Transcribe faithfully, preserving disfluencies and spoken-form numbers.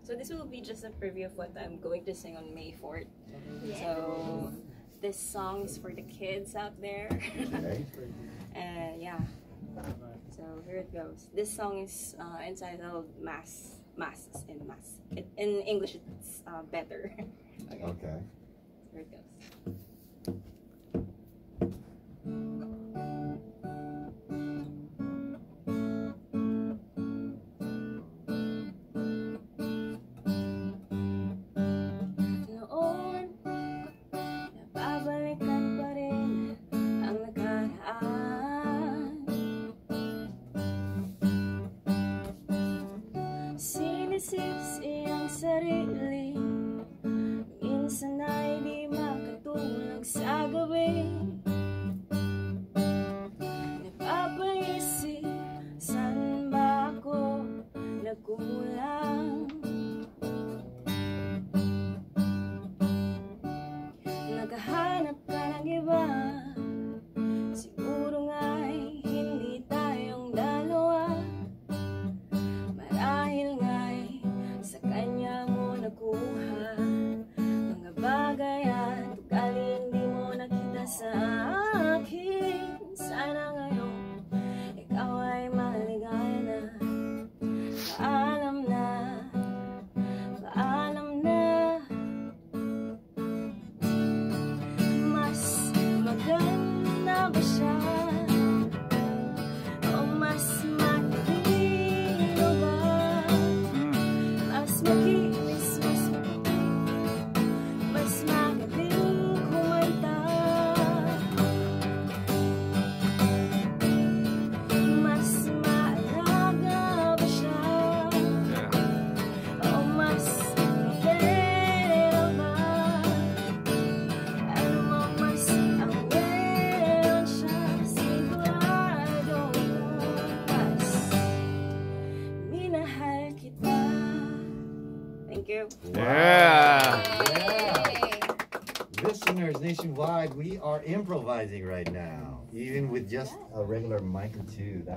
So this will be just a preview of what I'm going to sing on May fourth. Yeah. So this song is for the kids out there. Okay. And yeah. So here it goes. This song is uh, entitled Mass. Mass in Mass. It, in English, it's uh, better. Okay. Okay. Here it goes. Noon, nababalikan pa rin ang nakaraan. Sinisisi ang sarili, minsan ay di makatulog sa gabi. Napapaisip, saan ba ako nagkulang? Naghahanap ka ng iba, siguro nga'y hindi tayong dalawa. Marahil nga'y sa kanya mo nakuha mga bagay at ugaling di mo nakita sa akin. Sana ngayon ikaw ay maligaya na. Paalam na, paalam na. Mas maganda ba siya? O mas matalino ba? Mas makinis, mas maputi, mas magaling kumanta. Mas maalaga ba siya? O mas mapera ba? Ano mo mas ang meron siya? Sigurado mas minahal kita. Thank you. Yeah. Yeah. Listeners nationwide, we are improvising right now, even with just a regular mic or two. That